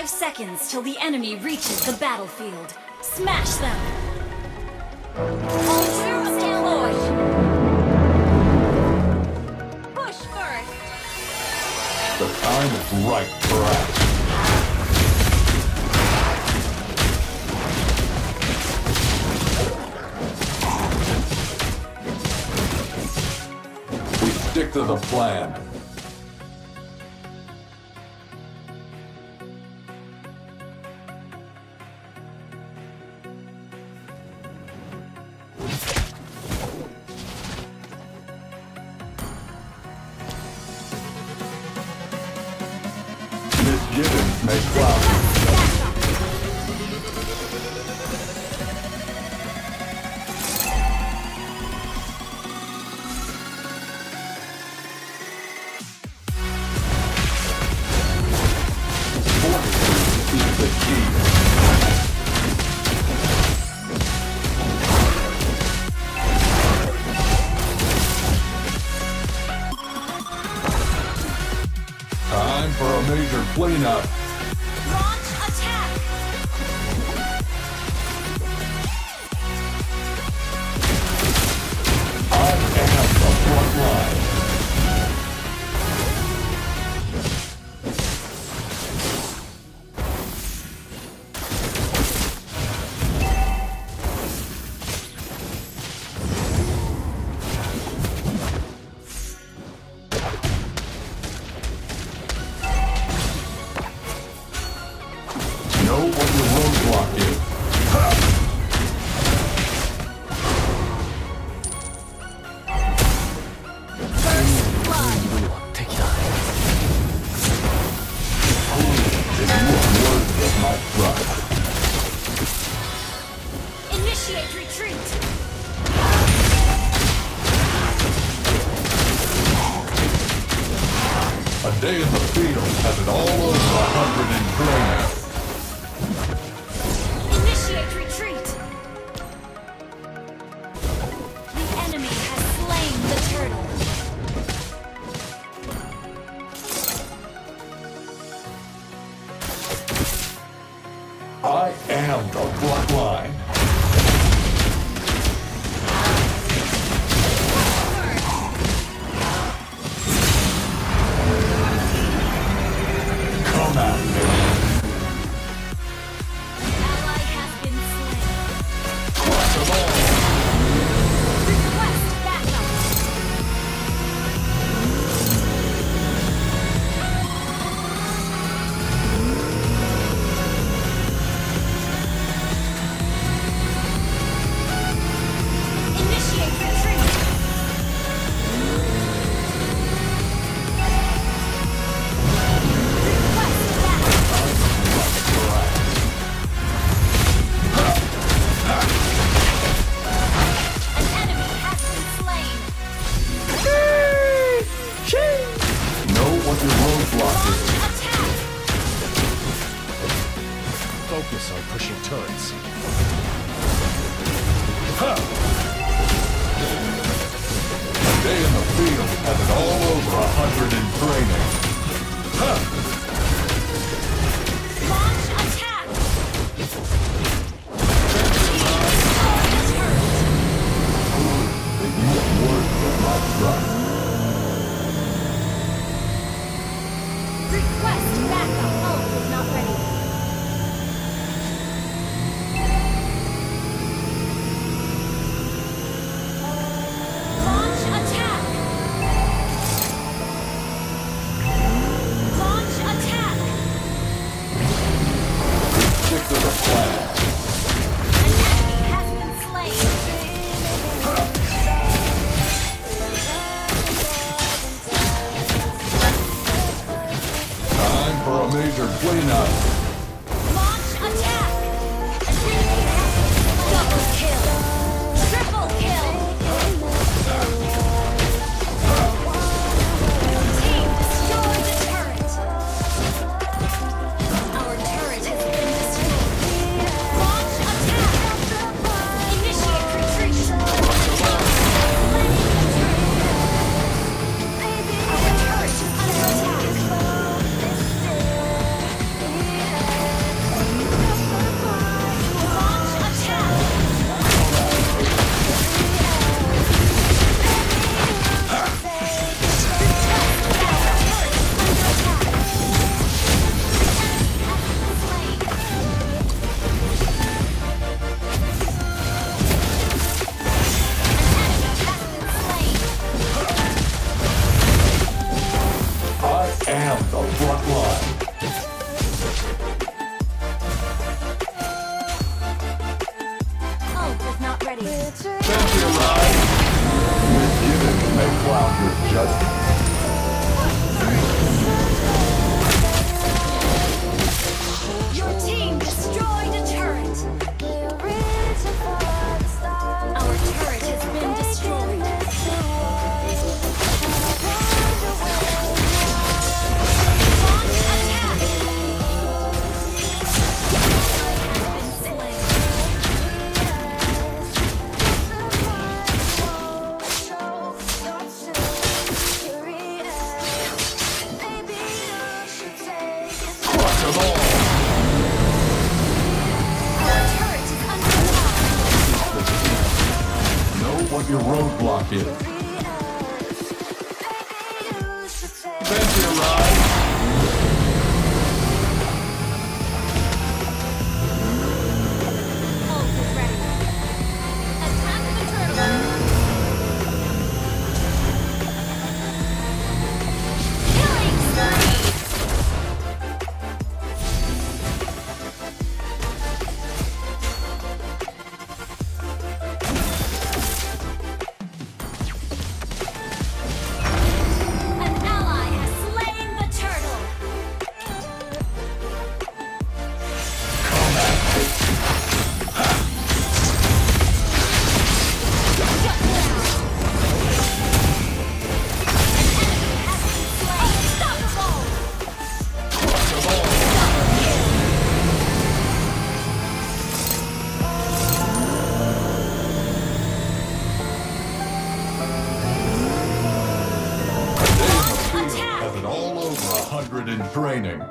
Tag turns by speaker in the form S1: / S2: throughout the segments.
S1: 5 seconds till the enemy reaches the battlefield. Smash them! All troops deployed! Push first!
S2: The time is right for action. We stick to the plan. Misgivings may cloud you. Fortitude is the key. Time for a major cleanup.
S1: Launch attack!
S2: I am the front line. Know what your roadblock is.
S1: First blood!
S2: If you are worthy of my trust.
S1: Initiate retreat!
S2: A day in the field has it all over 100 in training.
S1: Initiate retreat! The enemy has slain the turtle.
S2: I am the front line. Come at me.
S1: Ally has been slain.
S2: Crush them all.
S1: Request backup! Initiate retreat! Request backup! An enemy has been slain!
S2: Know what your roadblock is.
S1: Launch attack!
S3: Focus on pushing turrets.
S2: A day in the field has it all over 100 in training.
S1: Launch attack!
S2: That you are worthy of my trust.
S1: Request backup! Ult is not ready. Launch attack! Launch attack!
S2: Stick to the plan.
S1: An enemy has been slain.
S2: Time for a major cleanup.
S1: Launch attack! An enemy has been double kill! Triple kill! Team, destroy the turret! Our turret has been destroyed. Launch attack! Initiate retreat! Our turret is under attack!
S2: cloud your judgment.
S1: Your team destroyed a turret. Our turret has been destroyed. Launch attack. Been slain.
S2: Crush them all!
S1: Our turret is under attack.
S2: Know what your roadblock is. Sentry arrived.
S1: Ult is ready. Attack the turtle. Killing spree. An ally has slain the turtle. Shut down. An enemy has been slain. Unstoppable.
S2: Crush them all!
S1: Double kill. Launch attack.
S2: Has it all over 100 in training.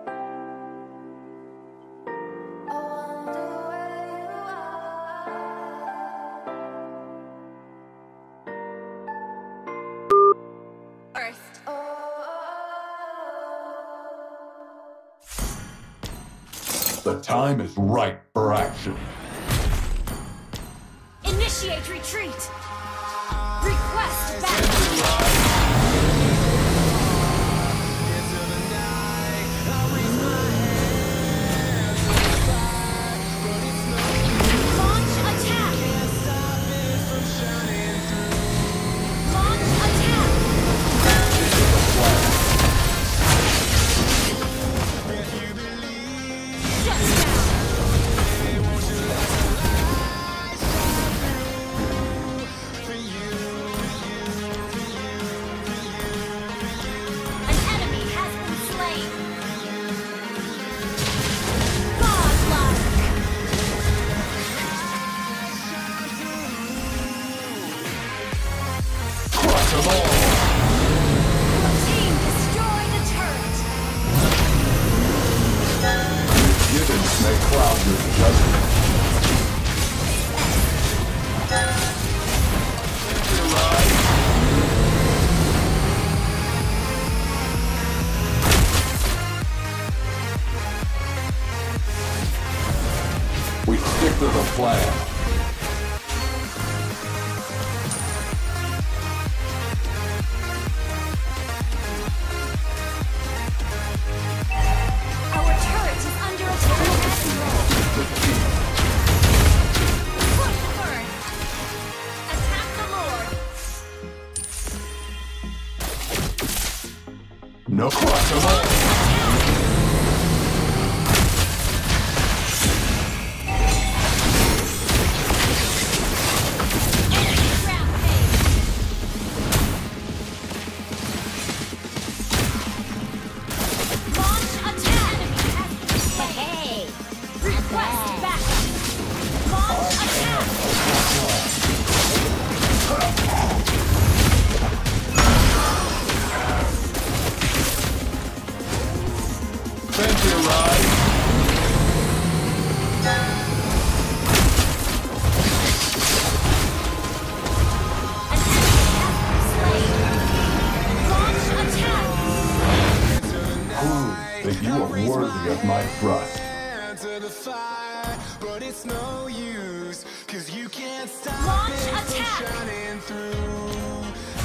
S1: First.
S2: The time is right for action.
S1: Initiate retreat. Request backup. Launch attack. Launch attack. Shut down. An enemy has been slain. Godlike.
S2: Crush them all!
S1: Team destroyed a turret.
S2: Gibbons may cloud your judgment. Sentry arrived. We stick to the plan.
S1: Our turret is under attack. Push first. Attack the Lord.
S2: No crush them all! Sentry arrived. Prove that you are worthy of my trust.
S4: But it's no use, 'cause you can't stop
S1: Launch
S4: it from
S1: attack.
S4: shining through.